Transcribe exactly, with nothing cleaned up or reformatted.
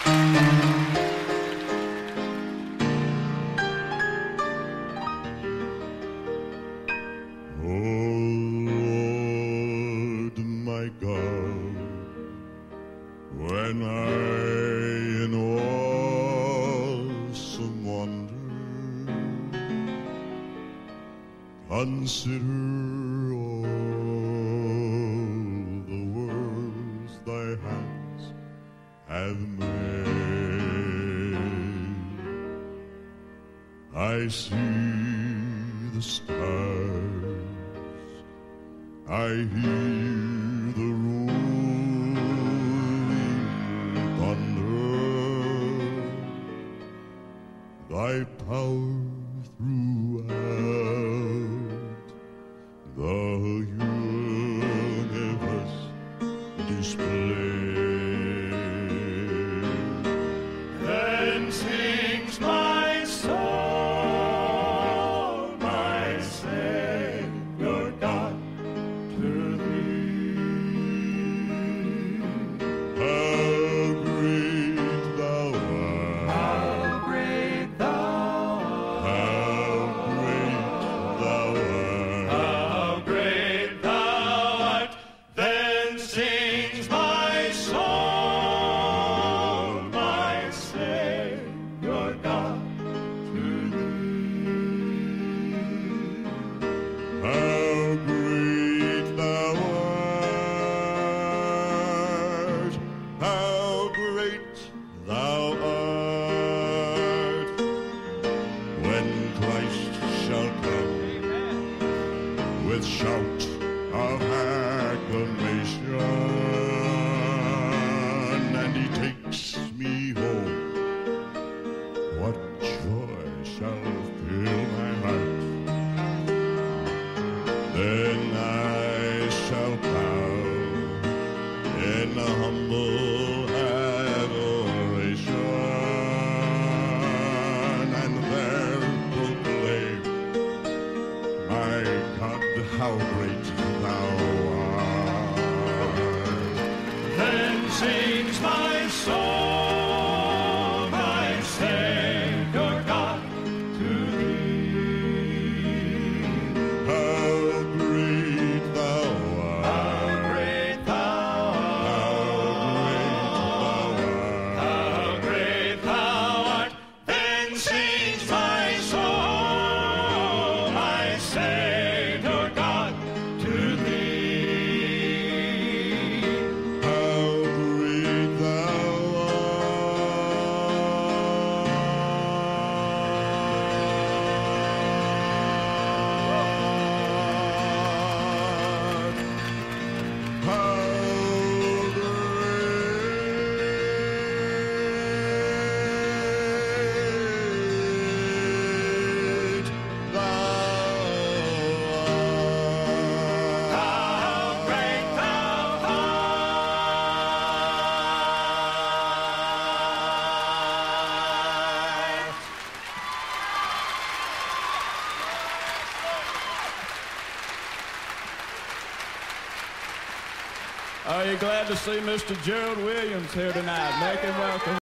When I in awesome wonder consider all the worlds thy hands have made, I see the stars, I hear the rolling thunder, thy power throughout the universe displayed. Then sings my soul, my Savior God, to thee. How great thou art! How great thou art! How great thou art! Then sings my soul, my Savior God, to thee. How great thou art! How great thou art! When Christ shall come with shout of acclamation, and he takes me home, what joy shall fill my heart? Then I shall bow in humble adoration, and there proclaim, my God, how great thou art. Then sings my soul, my Savior God, to thee. How great thou art! How great thou art! How great thou art! Then sings my soul, my Savior God, to thee. How great thou art! How great thou art! How great thou art! Are you glad to see Mister Gerald Williams here tonight? Make him welcome.